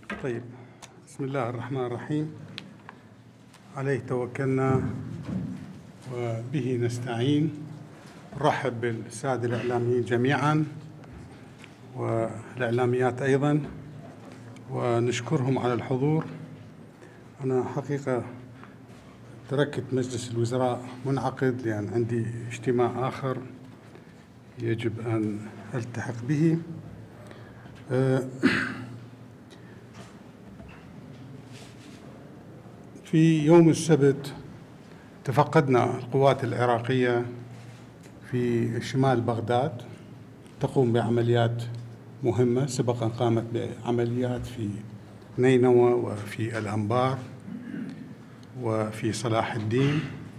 طيب، بسم الله الرحمن الرحيم. عليه توكلنا وبه نستعين. نرحب بالسادة الإعلاميين جميعا والإعلاميات أيضا، ونشكرهم على الحضور. أنا حقيقة تركت مجلس الوزراء منعقد لأن عندي اجتماع آخر يجب أن ألتحق به. في يوم السبت تفقدنا القوات العراقية في شمال بغداد تقوم بعمليات مهمة. سبقا قامت بعمليات في نينوى وفي الأنبار وفي صلاح الدين،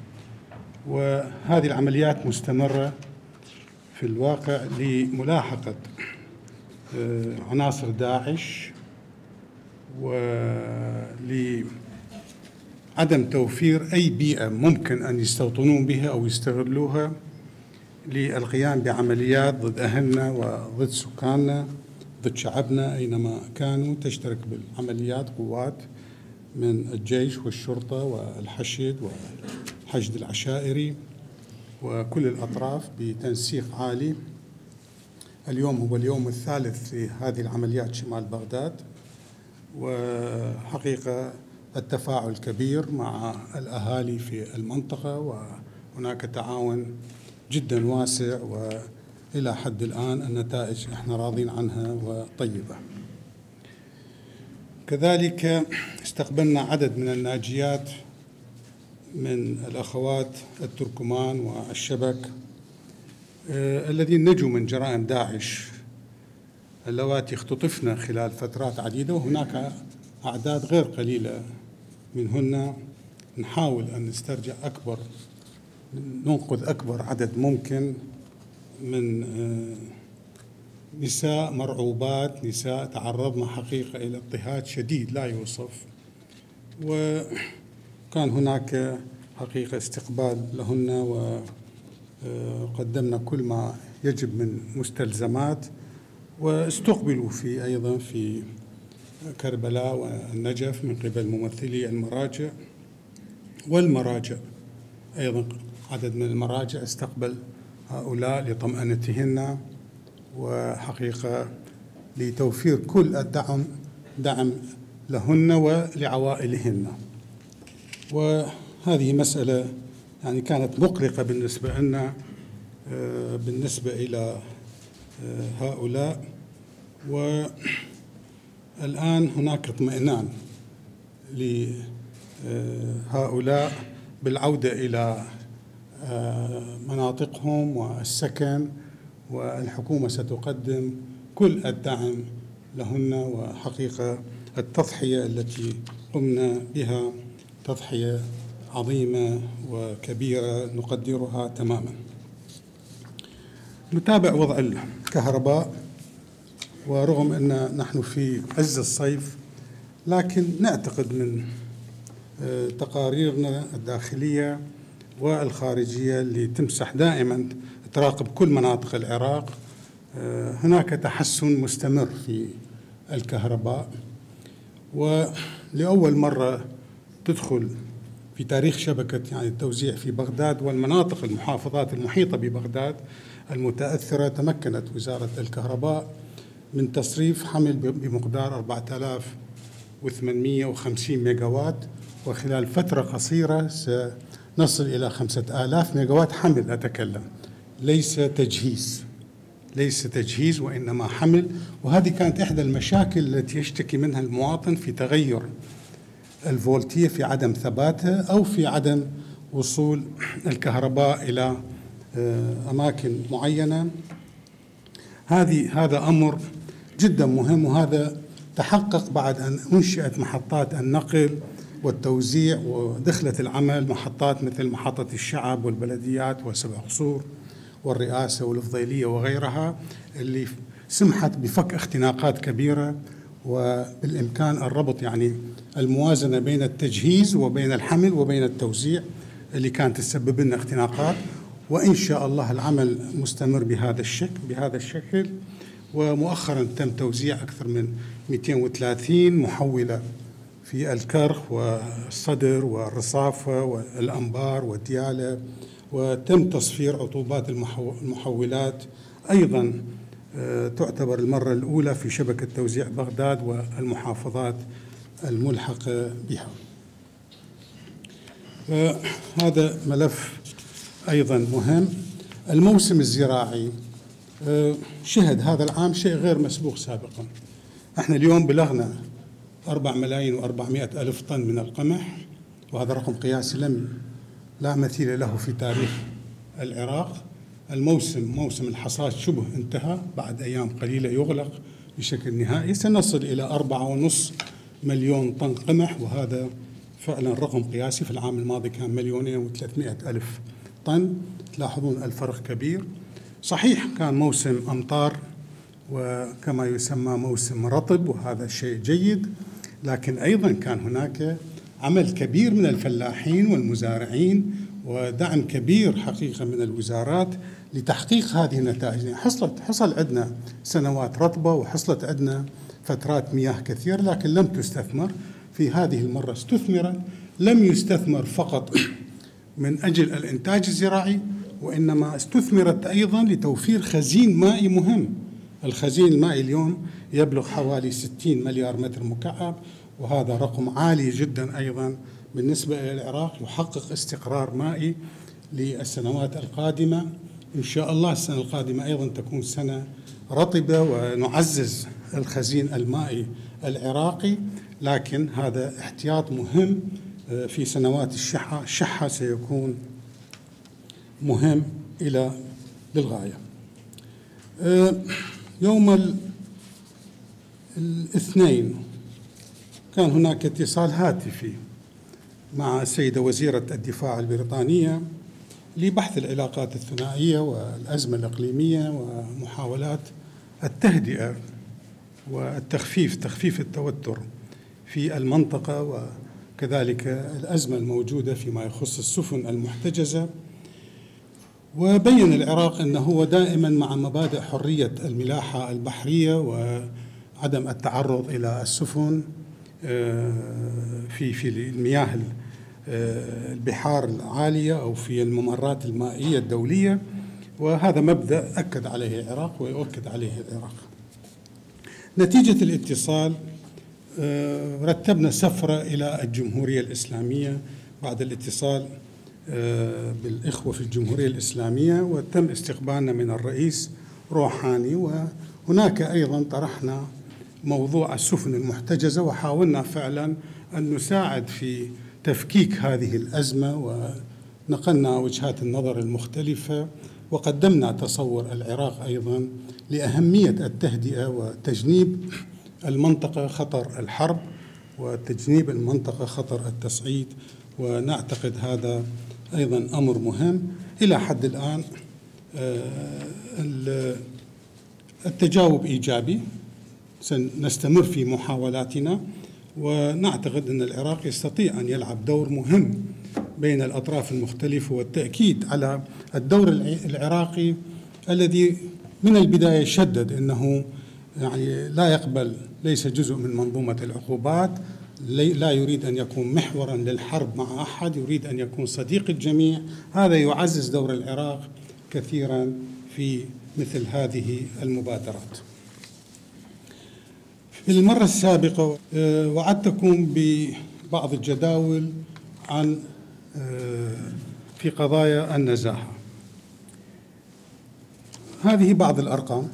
وهذه العمليات مستمرة في الواقع لملاحقة عناصر داعش ولعدم توفير أي بيئة ممكن أن يستوطنون بها أو يستغلوها للقيام بعمليات ضد أهلنا وضد سكاننا، ضد شعبنا أينما كانوا. تشترك بالعمليات قوات من الجيش والشرطة والحشد والحشد العشائري وكل الأطراف بتنسيق عالي. اليوم هو اليوم الثالث في هذه العمليات شمال بغداد، وحقيقة التفاعل كبير مع الأهالي في المنطقة، وهناك تعاون جدا واسع، وإلى حد الآن النتائج احنا راضين عنها وطيبة. كذلك استقبلنا عدد من الناجيات من الأخوات التركمان والشبك الذين نجوا من جرائم داعش اللواتي اختطفن خلال فترات عديدة، وهناك أعداد غير قليلة منهن. نحاول أن ننقذ أكبر عدد ممكن من نساء مرعوبات، نساء تعرضن حقيقة إلى اضطهاد شديد لا يوصف، وكان هناك حقيقة استقبال لهن، وقدمنا كل ما يجب من مستلزمات، واستقبلوا أيضا في كربلاء والنجف من قبل ممثلي المراجع والمراجع. أيضا عدد من المراجع استقبل هؤلاء لطمأنتهن وحقيقة لتوفير كل دعم لهن ولعوائلهن. وهذه مسألة يعني كانت مقلقة بالنسبة لنا بالنسبة إلى هؤلاء، والآن هناك اطمئنان لهؤلاء بالعودة إلى مناطقهم والسكن، والحكومة ستقدم كل الدعم لهن. وحقيقة التضحية التي قمنا بها تضحية عظيمة وكبيرة نقدرها تماما. نتابع وضع الكهرباء، ورغم أن نحن في عز الصيف لكن نعتقد من تقاريرنا الداخلية والخارجية اللي تمسح دائما تراقب كل مناطق العراق هناك تحسن مستمر في الكهرباء. ولأول مرة تدخل في تاريخ شبكة يعني التوزيع في بغداد والمناطق المحافظات المحيطة ببغداد المتأثرة، تمكنت وزارة الكهرباء من تصريف حمل بمقدار 4850 ميجاوات، وخلال فترة قصيرة سنصل إلى 5000 ميجاوات حمل. أتكلم ليس تجهيز وإنما حمل. وهذه كانت إحدى المشاكل التي يشتكي منها المواطن في تغير الفولتية، في عدم ثباتها أو في عدم وصول الكهرباء إلى أماكن معينة. هذا أمر جدا مهم، وهذا تحقق بعد أن أنشئت محطات النقل والتوزيع ودخلت العمل محطات مثل محطة الشعب والبلديات وسبع قصور والرئاسة والفضيلية وغيرها، اللي سمحت بفك اختناقات كبيرة، وبالإمكان الربط يعني الموازنة بين التجهيز وبين الحمل وبين التوزيع اللي كانت تسبب لنا اختناقات. وإن شاء الله العمل مستمر بهذا الشكل. ومؤخرا تم توزيع أكثر من 230 محولة في الكرخ والصدر والرصافة والأنبار والديالة، وتم تصفير عطوبات المحولات. أيضا تعتبر المرة الأولى في شبكة توزيع بغداد والمحافظات الملحقة بها. هذا ملف أيضا مهم. الموسم الزراعي شهد هذا العام شيء غير مسبوق سابقا. احنا اليوم بلغنا 4,400,000 طن من القمح، وهذا رقم قياسي لا مثيل له في تاريخ العراق. موسم الحصاد شبه انتهى، بعد أيام قليلة يغلق بشكل نهائي. سنصل إلى 4.5 مليون طن قمح، وهذا فعلا رقم قياسي. في العام الماضي كان 2,300,000 طن. تلاحظون الفرق كبير. صحيح كان موسم أمطار وكما يسمى موسم رطب، وهذا شيء جيد، لكن أيضا كان هناك عمل كبير من الفلاحين والمزارعين ودعم كبير حقيقة من الوزارات لتحقيق هذه النتائج. يعني حصل عندنا سنوات رطبة وحصلت عندنا فترات مياه كثير، لكن لم تستثمر. في هذه المرة استثمرت، لم يستثمر فقط من أجل الإنتاج الزراعي، وإنما استثمرت أيضا لتوفير خزين مائي مهم. الخزين المائي اليوم يبلغ حوالي 60 مليار متر مكعب، وهذا رقم عالي جدا أيضا بالنسبة إلى العراق، يحقق استقرار مائي للسنوات القادمة. إن شاء الله السنة القادمة أيضا تكون سنة رطبة ونعزز الخزين المائي العراقي، لكن هذا احتياط مهم في سنوات الشحة سيكون مهم للغاية. يوم الاثنين كان هناك اتصال هاتفي مع السيدة وزيرة الدفاع البريطانية لبحث العلاقات الثنائية والأزمة الإقليمية ومحاولات التهدئة تخفيف التوتر في المنطقة، وكذلك الأزمة الموجودة فيما يخص السفن المحتجزة. وبين العراق أنه هو دائما مع مبادئ حرية الملاحة البحرية وعدم التعرض إلى السفن في المياه البحار العالية أو في الممرات المائية الدولية، وهذا مبدأ أكد عليه العراق ويؤكد عليه العراق. نتيجة الاتصال رتبنا سفرة إلى الجمهورية الإسلامية بعد الاتصال بالإخوة في الجمهورية الإسلامية، وتم استقبالنا من الرئيس روحاني. وهناك أيضا طرحنا موضوع السفن المحتجزة، وحاولنا فعلا أن نساعد في تفكيك هذه الأزمة، ونقلنا وجهات النظر المختلفة، وقدمنا تصور العراق أيضا لأهمية التهدئة وتجنيب المنطقة خطر الحرب وتجنيب المنطقة خطر التصعيد، ونعتقد هذا أيضا أمر مهم. إلى حد الآن التجاوب إيجابي، سنستمر في محاولاتنا، ونعتقد أن العراق يستطيع أن يلعب دور مهم بين الأطراف المختلفة، والتأكيد على الدور العراقي الذي من البداية شدد أنه يعني لا يقبل، ليس جزء من منظومة العقوبات، لا يريد أن يكون محورا للحرب مع أحد، يريد أن يكون صديق الجميع. هذا يعزز دور العراق كثيرا في مثل هذه المبادرات. في المرة السابقة وعدتكم ببعض الجداول عن في قضايا النزاهة. هذه بعض الأرقام.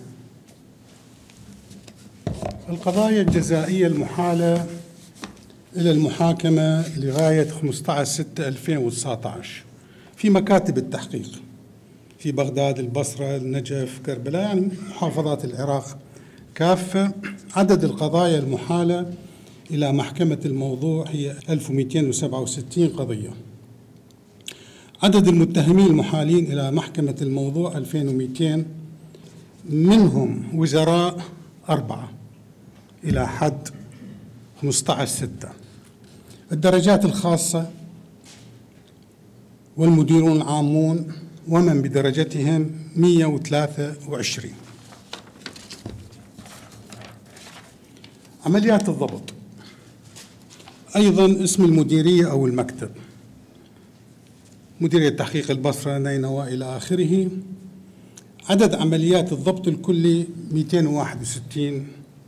القضايا الجزائية المحالة إلى المحاكمة لغاية 15/6/2019 في مكاتب التحقيق في بغداد، البصرة، النجف، كربلاء، يعني محافظات العراق كافة. عدد القضايا المحالة إلى محكمة الموضوع هي 1267 قضية. عدد المتهمين المحالين إلى محكمة الموضوع 2200، منهم وزراء 4 إلى حد 15/6. الدرجات الخاصة والمديرون العامون ومن بدرجتهم 123. عمليات الضبط. أيضا اسم المديرية أو المكتب: مديرية تحقيق البصرة، نينوى إلى آخره. عدد عمليات الضبط الكلي 261.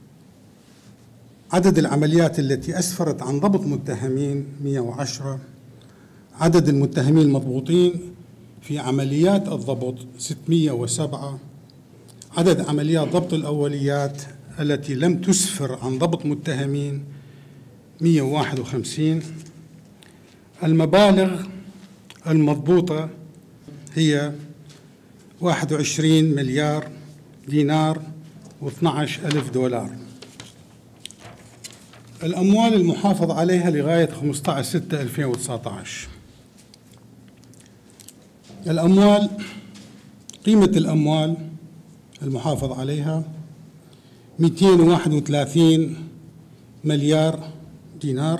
عدد العمليات التي أسفرت عن ضبط متهمين 110. عدد المتهمين المضبوطين في عمليات الضبط 607. عدد عمليات ضبط الأوليات التي لم تسفر عن ضبط متهمين 151. المبالغ المضبوطة هي 21 مليار دينار و12 ألف دولار. الأموال المحافظ عليها لغاية 15/6/2019. الأموال، قيمة الأموال المحافظ عليها 231 مليار دينار،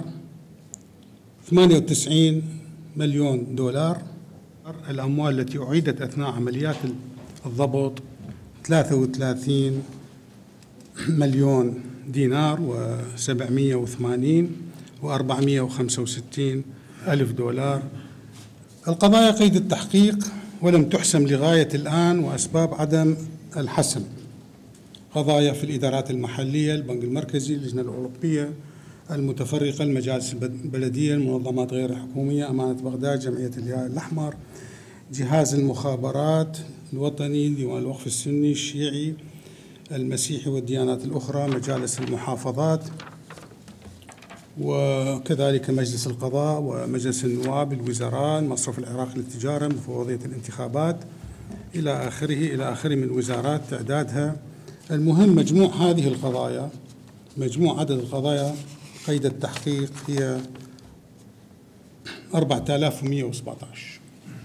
98 مليون دولار. الأموال التي أعيدت أثناء عمليات الضبط 33 مليون دينار و780 و465 ألف دولار. القضايا قيد التحقيق ولم تحسم لغاية الآن وأسباب عدم الحسم: قضايا في الإدارات المحلية، البنك المركزي، اللجنة الأوروبية المتفرقة، المجالس البلدية، المنظمات غير الحكومية، أمانة بغداد، جمعية الهلال الأحمر، جهاز المخابرات الوطني، ديوان الوقف السني الشيعي المسيحي والديانات الأخرى، مجالس المحافظات، وكذلك مجلس القضاء ومجلس النواب، الوزراء، المصرف العراقي للتجارة، مفوضية الانتخابات إلى آخره من الوزارات تعدادها. المهم مجموع هذه القضايا، مجموع عدد القضايا قيد التحقيق هي 4117.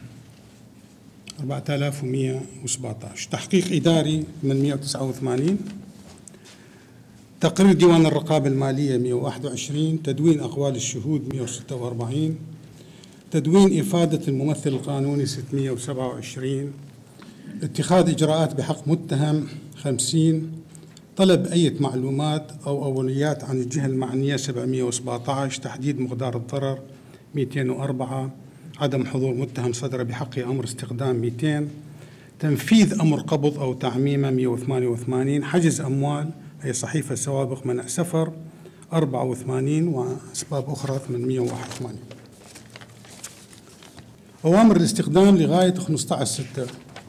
4117. تحقيق إداري 889. تقرير ديوان الرقابة المالية 121. تدوين أقوال الشهود 146. تدوين إفادة الممثل القانوني 627. اتخاذ إجراءات بحق متهم 50. طلب أي معلومات أو أوليات عن الجهة المعنية 717. تحديد مقدار الضرر 204. عدم حضور متهم صدر بحقه أمر استقدام 200. تنفيذ أمر قبض أو تعميمه 188. حجز أموال أي صحيفة سوابق منع سفر 84 وأسباب أخرى 881. أوامر الاستقدام لغاية 15/6.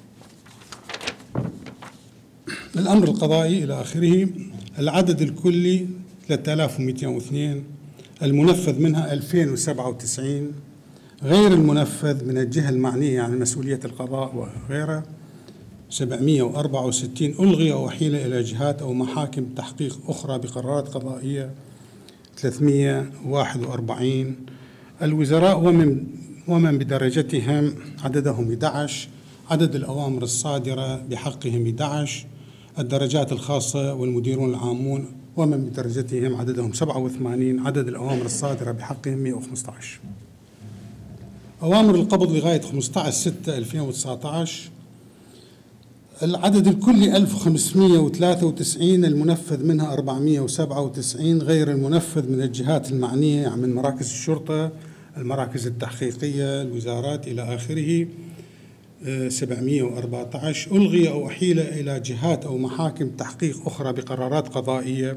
الأمر القضائي إلى آخره. العدد الكلي 3202. المنفذ منها 2097. غير المنفذ من الجهة المعنية عن مسؤولية القضاء وغيره 764. ألغي أو أحيل إلى جهات أو محاكم تحقيق أخرى بقرارات قضائية 341. الوزراء ومن بدرجتهم عددهم 11. عدد الأوامر الصادرة بحقهم 11. الدرجات الخاصة والمديرون العامون ومن بدرجتهم عددهم 87. عدد الأوامر الصادرة بحقهم 115. أوامر القبض لغاية 15/6/2019. العدد الكلي 1593. المنفذ منها 497. غير المنفذ من الجهات المعنية يعني من مراكز الشرطة، المراكز التحقيقية، الوزارات إلى آخره 714. ألغي أو أحيل إلى جهات أو محاكم تحقيق أخرى بقرارات قضائية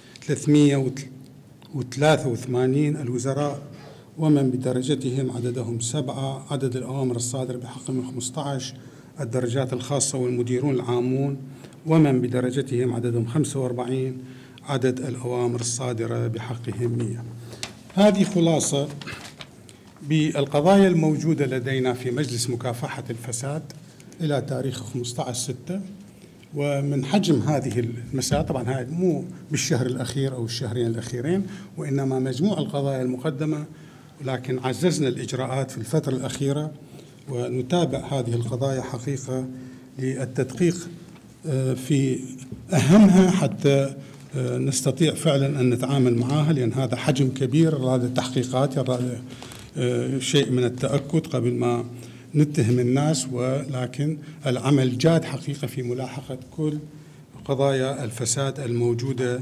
383. الوزراء ومن بدرجتهم عددهم 7. عدد الأوامر الصادرة بحقهم 15. الدرجات الخاصة والمديرون العامون ومن بدرجتهم عددهم 45. عدد الأوامر الصادرة بحقهم 100. هذه خلاصة بالقضايا الموجودة لدينا في مجلس مكافحة الفساد إلى تاريخ 15/6. ومن حجم هذه المسائل، طبعا هذا مو بالشهر الأخير أو الشهرين الأخيرين، وإنما مجموع القضايا المقدمة، ولكن عززنا الإجراءات في الفترة الأخيرة ونتابع هذه القضايا حقيقة للتدقيق في أهمها حتى نستطيع فعلا أن نتعامل معها، لأن هذا حجم كبير، هذا تحقيقات، هذا شيء من التأكد قبل ما نتهم الناس، ولكن العمل جاد حقيقة في ملاحقة كل قضايا الفساد الموجودة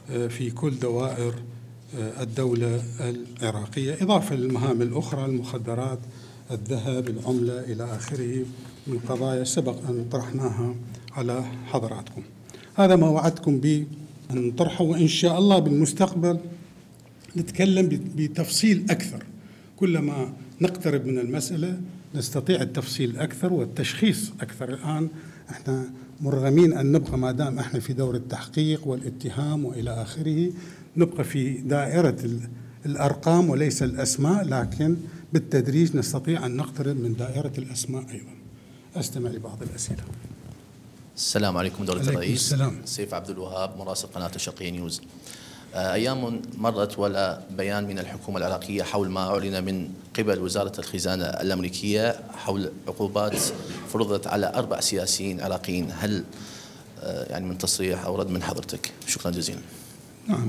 في كل دوائر الدولة العراقية، إضافة للمهام الأخرى، المخدرات، الذهب، العملة إلى آخره من قضايا سبق أن طرحناها على حضراتكم. هذا ما وعدتكم به أن نطرحه، وإن شاء الله بالمستقبل نتكلم بتفصيل أكثر. كلما نقترب من المسألة نستطيع التفصيل أكثر والتشخيص أكثر. الآن احنا مرغمين أن نبقى، ما دام احنا في دور التحقيق والاتهام وإلى آخره، نبقى في دائرة الأرقام وليس الأسماء، لكن بالتدريج نستطيع أن نقترب من دائرة الأسماء أيضا. أستمع لبعض الأسئلة. السلام عليكم دولة الرئيس. السلام. سيف عبد الوهاب، مراسل قناة الشرقية نيوز. أيام مرت ولا بيان من الحكومة العراقية حول ما أعلن من قبل وزارة الخزانة الأمريكية حول عقوبات فرضت على 4 سياسيين عراقيين. هل يعني من تصريح أو رد من حضرتك؟ شكرا جزيلا. نعم،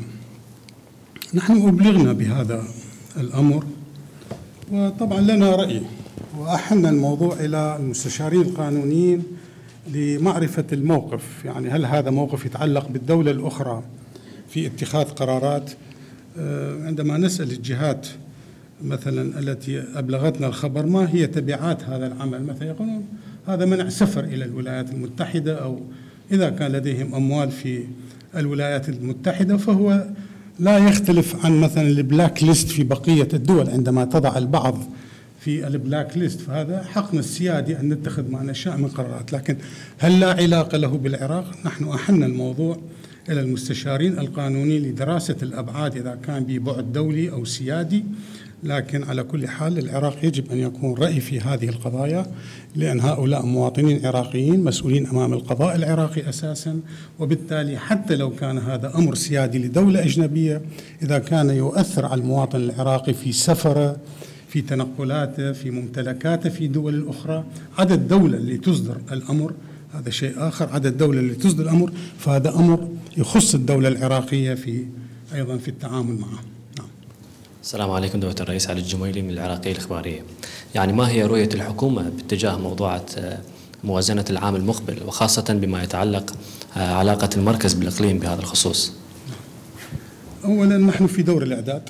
نحن أبلغنا بهذا الأمر، وطبعا لنا رأي، وأحلنا الموضوع إلى المستشارين القانونيين لمعرفة الموقف. يعني هل هذا موقف يتعلق بالدولة الأخرى في اتخاذ قرارات؟ عندما نسأل الجهات مثلا التي أبلغتنا الخبر ما هي تبعات هذا العمل، مثلا يقولون هذا منع سفر إلى الولايات المتحدة، أو إذا كان لديهم أموال في الولايات المتحدة فهو لا يختلف عن مثلا البلاك ليست في بقية الدول. عندما تضع البعض في البلاك ليست فهذا حقنا السيادي أن نتخذ ما نشاء من قرارات، لكن هل لا علاقة له بالعراق؟ نحن أحلنا الموضوع إلى المستشارين القانوني لدراسة الأبعاد إذا كان ببعد دولي أو سيادي، لكن على كل حال العراق يجب أن يكون رأي في هذه القضايا، لأن هؤلاء مواطنين عراقيين مسؤولين أمام القضاء العراقي أساسا، وبالتالي حتى لو كان هذا أمر سيادي لدولة أجنبية، إذا كان يؤثر على المواطن العراقي في سفره، في تنقلاته، في ممتلكاته في دول الأخرى، عدد الدولة اللي تصدر الأمر هذا شيء آخر، عدد الدولة اللي تصدر الأمر فهذا أمر يخص الدولة العراقية في أيضا في التعامل معه. السلام عليكم دولة الرئيس، علي الجميلي من العراقية الإخبارية. يعني ما هي رؤية الحكومة باتجاه موضوع موازنة العام المقبل، وخاصة بما يتعلق علاقة المركز بالإقليم بهذا الخصوص؟ أولا نحن في دور الإعداد،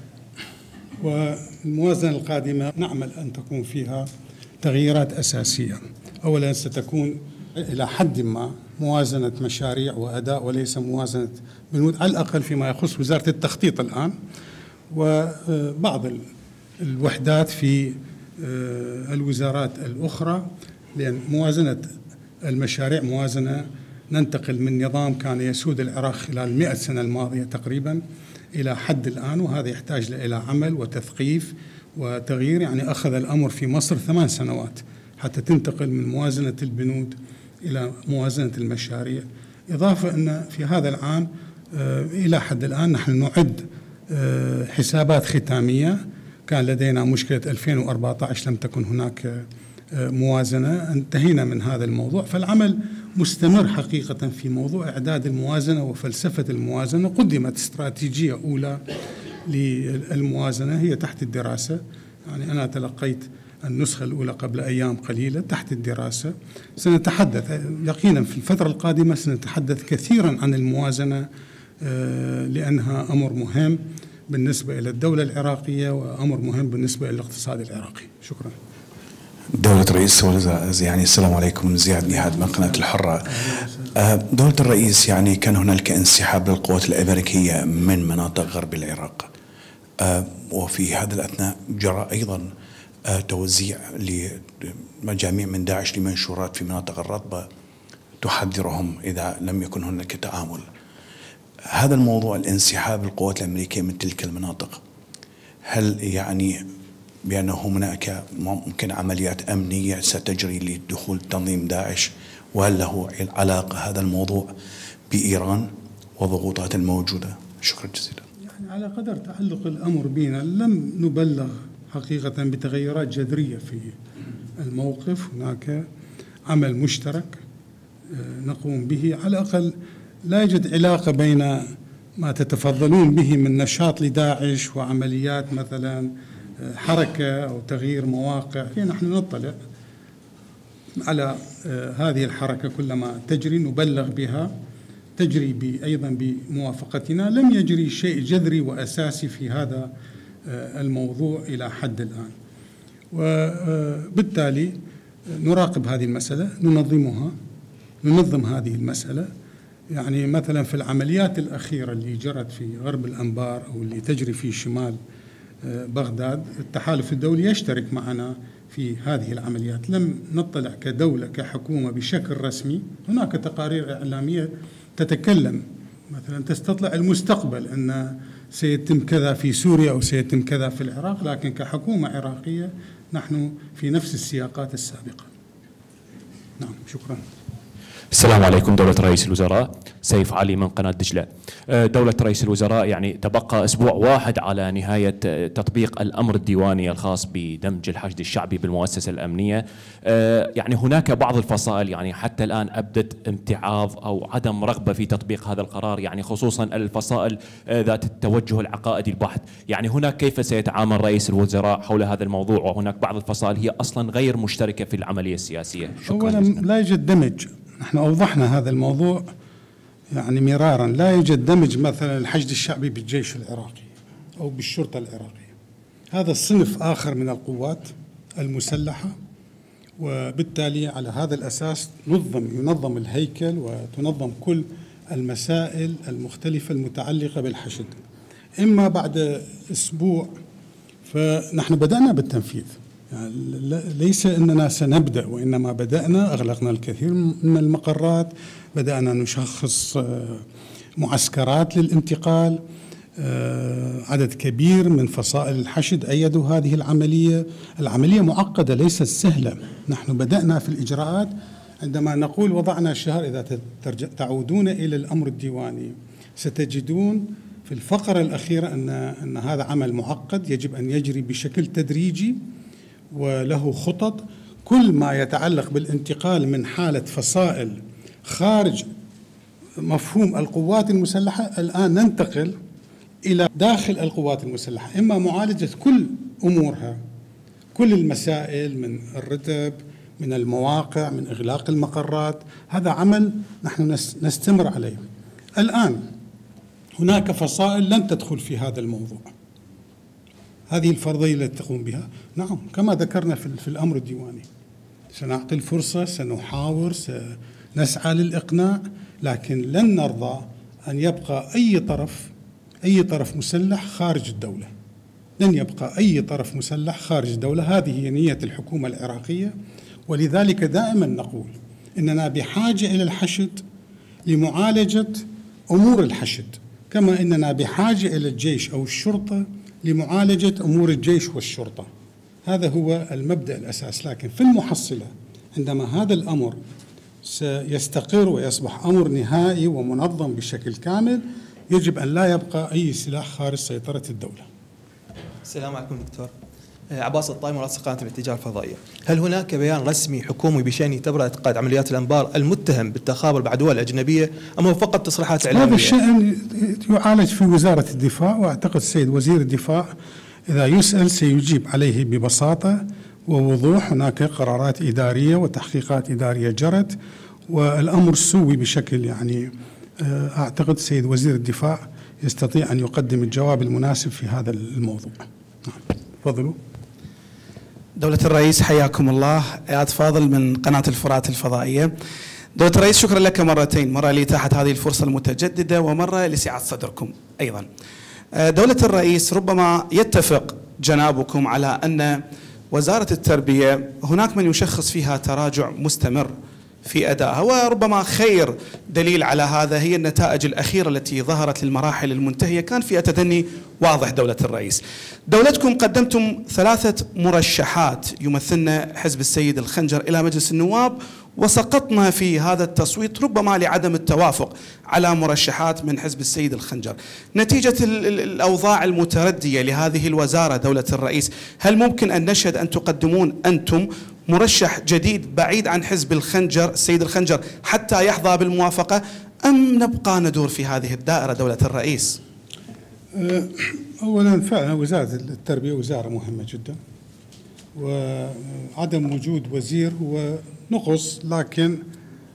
والموازنة القادمة نعمل أن تكون فيها تغييرات أساسية. أولا ستكون إلى حد ما موازنة مشاريع وأداء وليس موازنة بنود، على الأقل فيما يخص وزارة التخطيط الآن وبعض الوحدات في الوزارات الأخرى، لأن موازنة المشاريع موازنة ننتقل من نظام كان يسود العراق خلال 100 سنة الماضية تقريبا إلى حد الآن، وهذا يحتاج إلى عمل وتثقيف وتغيير. يعني أخذ الأمر في مصر 8 سنوات حتى تنتقل من موازنة البنود إلى موازنة المشاريع. إضافة أن في هذا العام إلى حد الآن نحن نعد حسابات ختامية. كان لدينا مشكلة 2014 لم تكن هناك موازنة، انتهينا من هذا الموضوع، فالعمل مستمر حقيقة في موضوع إعداد الموازنة وفلسفة الموازنة. قدمت استراتيجية أولى للموازنة هي تحت الدراسة، يعني أنا تلقيت النسخة الأولى قبل أيام قليلة تحت الدراسة. سنتحدث يقينا في الفترة القادمة سنتحدث كثيرا عن الموازنة لأنها أمر مهم بالنسبة إلى الدولة العراقية وأمر مهم بالنسبة إلى الاقتصاد العراقي. شكرا. دولة الرئيس يعني السلام عليكم، زياد نهاد من قناة الحرة. دولة الرئيس، يعني كان هنالك انسحاب للقوات الأمريكية من مناطق غرب العراق، وفي هذا الأثناء جرى أيضا توزيع لمجاميع من داعش لمنشورات في مناطق الرطبة تحذرهم إذا لم يكن هناك تعامل. هذا الموضوع الانسحاب القوات الأمريكية من تلك المناطق، هل يعني بأنه هناك ممكن عمليات أمنية ستجري لدخول تنظيم داعش، وهل له علاقة هذا الموضوع بإيران والضغوطات الموجودة؟ شكرا جزيلا. يعني على قدر تعلق الأمر بنا لم نبلغ حقيقة بتغيرات جذرية في الموقف. هناك عمل مشترك نقوم به، على الأقل لا يوجد علاقة بين ما تتفضلون به من نشاط لداعش وعمليات مثلا حركة أو تغيير مواقع. نحن نطلع على هذه الحركة كلما تجري نبلغ بها تجري أيضا بموافقتنا. لم يجري شيء جذري وأساسي في هذا الموضوع إلى حد الآن، وبالتالي نراقب هذه المسألة، ننظم هذه المسألة. يعني مثلا في العمليات الأخيرة اللي جرت في غرب الأنبار أو اللي تجري في شمال بغداد، التحالف الدولي يشترك معنا في هذه العمليات. لم نطلع كدولة كحكومة بشكل رسمي. هناك تقارير إعلامية تتكلم مثلا تستطلع المستقبل أن سيتم كذا في سوريا أو سيتم كذا في العراق، لكن كحكومة عراقية نحن في نفس السياقات السابقة. نعم، شكرا. السلام عليكم دولة رئيس الوزراء. سيف علي من قناة دجلة. دولة رئيس الوزراء، يعني تبقى أسبوع واحد على نهاية تطبيق الأمر الديواني الخاص بدمج الحشد الشعبي بالمؤسسة الأمنية. يعني هناك بعض الفصائل يعني حتى الآن أبدت امتعاض أو عدم رغبة في تطبيق هذا القرار، يعني خصوصا الفصائل ذات التوجه العقائدي البحت. يعني هناك كيف سيتعامل رئيس الوزراء حول هذا الموضوع، وهناك بعض الفصائل هي أصلا غير مشتركة في العملية السياسية؟ أولا لا يوجد دمج، نحن أوضحنا هذا الموضوع يعني مرارا. لا يوجد دمج مثلا الحشد الشعبي بالجيش العراقي أو بالشرطة العراقية. هذا الصنف آخر من القوات المسلحة، وبالتالي على هذا الأساس ينظم الهيكل وتنظم كل المسائل المختلفة المتعلقة بالحشد. إما بعد أسبوع فنحن بدأنا بالتنفيذ، يعني ليس أننا سنبدأ، وإنما بدأنا، أغلقنا الكثير من المقرات، بدأنا نشخص معسكرات للانتقال. عدد كبير من فصائل الحشد أيدوا هذه العملية. العملية معقدة ليست سهلة. نحن بدأنا في الإجراءات. عندما نقول وضعنا شهر، إذا تعودون إلى الأمر الديواني ستجدون في الفقرة الأخيرة أن هذا عمل معقد يجب أن يجري بشكل تدريجي وله خطط. كل ما يتعلق بالانتقال من حالة فصائل خارج مفهوم القوات المسلحة، الآن ننتقل إلى داخل القوات المسلحة، إما معالجة كل أمورها، كل المسائل من الرتب، من المواقع، من إغلاق المقرات. هذا عمل نحن نستمر عليه. الآن هناك فصائل لن تدخل في هذا الموضوع، هذه الفرضية التي تقوم بها. نعم، كما ذكرنا في الأمر الديواني، سنعطي الفرصة، سنحاور، سنسعى للإقناع، لكن لن نرضى أن يبقى أي طرف مسلح خارج الدولة. لن يبقى أي طرف مسلح خارج الدولة. هذه هي نية الحكومة العراقية، ولذلك دائما نقول إننا بحاجة إلى الحشد لمعالجة أمور الحشد، كما إننا بحاجة إلى الجيش أو الشرطة لمعالجة أمور الجيش والشرطة. هذا هو المبدأ الأساس. لكن في المحصلة عندما هذا الأمر سيستقر ويصبح أمر نهائي ومنظم بشكل كامل، يجب أن لا يبقى أي سلاح خارج سيطرة الدولة. السلام عليكم دكتور. عباس الطايم، مراسل قناة الاتجاه الفضائية. هل هناك بيان رسمي حكومي بشأن تبرئة قائد عمليات الأنبار المتهم بالتخابر مع دول أجنبية، أم هو فقط تصريحات إعلامية؟ هذا الشأن يعالج في وزارة الدفاع، وأعتقد السيد وزير الدفاع إذا يسأل سيجيب عليه ببساطة ووضوح. هناك قرارات إدارية وتحقيقات إدارية جرت، والأمر سوي بشكل يعني أعتقد السيد وزير الدفاع يستطيع أن يقدم الجواب المناسب في هذا الموضوع. تفضلوا. دولة الرئيس حياكم الله. إياد فاضل من قناة الفرات الفضائية. دولة الرئيس، شكرا لك مرتين، مرة لإتاحة هذه الفرصة المتجددة ومرة لسعة صدركم أيضا. دولة الرئيس، ربما يتفق جنابكم على أن وزارة التربية هناك من يشخص فيها تراجع مستمر في أدائها، وربما خير دليل على هذا هي النتائج الأخيرة التي ظهرت للمراحل المنتهية كان فيها تدني واضح. دولة الرئيس، دولتكم قدمتم 3 مرشحات يمثلن حزب السيد الخنجر إلى مجلس النواب، وسقطنا في هذا التصويت ربما لعدم التوافق على مرشحات من حزب السيد الخنجر. نتيجة الأوضاع المتردية لهذه الوزارة دولة الرئيس، هل ممكن أن نشهد أن تقدمون أنتم مرشح جديد بعيد عن حزب الخنجر السيد الخنجر حتى يحظى بالموافقة، أم نبقى ندور في هذه الدائرة دولة الرئيس؟ أولا فعلا وزارة التربية وزارة مهمة جدا، وعدم وجود وزير هو نقص، لكن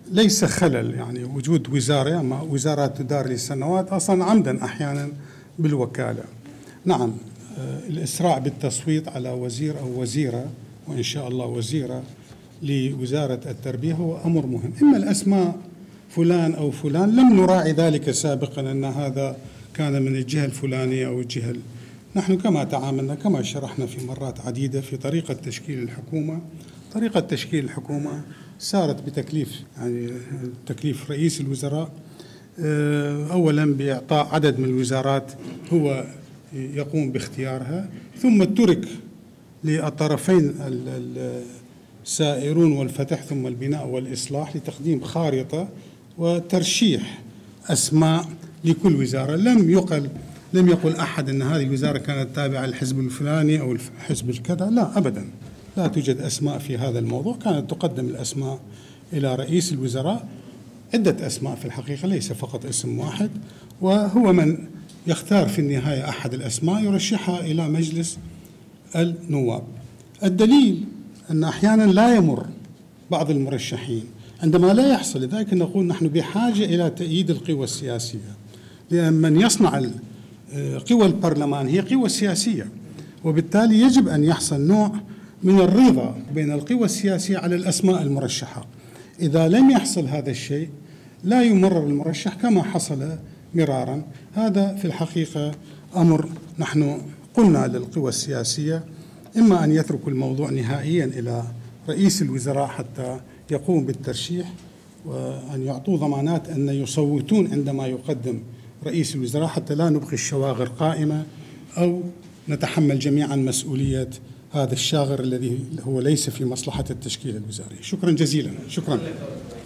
ليس خلل يعني وجود وزارة، أما وزارات تدار لسنوات أصلا عمدا أحيانا بالوكالة. نعم، الإسراع بالتصويت على وزير أو وزيرة، وإن شاء الله وزيرة لوزارة التربية، هو أمر مهم. إما الأسماء فلان أو فلان، لم نراعي ذلك سابقا أن هذا كان من الجهة الفلانية أو الجهة. نحن كما تعاملنا كما شرحنا في مرات عديدة في طريقة تشكيل الحكومة. طريقة تشكيل الحكومة سارت بتكليف، يعني تكليف رئيس الوزراء، أولا بإعطاء عدد من الوزارات هو يقوم باختيارها، ثم ترك للطرفين السائرون والفتح ثم البناء والإصلاح لتقديم خارطة وترشيح أسماء لكل وزارة. لم يقل أحد أن هذه الوزارة كانت تابعة للحزب الفلاني أو الحزب الكذا، لا أبدا، لا توجد أسماء في هذا الموضوع. كانت تقدم الأسماء إلى رئيس الوزراء، عدة أسماء في الحقيقة ليس فقط اسم واحد، وهو من يختار في النهاية أحد الأسماء يرشحها إلى مجلس النواب. الدليل أن أحيانا لا يمر بعض المرشحين عندما لا يحصل، لذلك نقول نحن بحاجة إلى تأييد القوى السياسية، لأن من يصنع قوى البرلمان هي قوى سياسية، وبالتالي يجب أن يحصل نوع من الرضا بين القوى السياسية على الأسماء المرشحة. إذا لم يحصل هذا الشيء لا يمرر المرشح كما حصل مرارا. هذا في الحقيقة أمر نحن قلنا للقوى السياسية إما أن يتركوا الموضوع نهائيا إلى رئيس الوزراء حتى يقوم بالترشيح، وأن يعطوا ضمانات أن يصوتون عندما يقدم رئيس الوزراء حتى لا نبقي الشواغر قائمة، أو نتحمل جميعا مسؤولية هذا الشاغر الذي هو ليس في مصلحة التشكيل الوزاري. شكرا جزيلا. شكرا.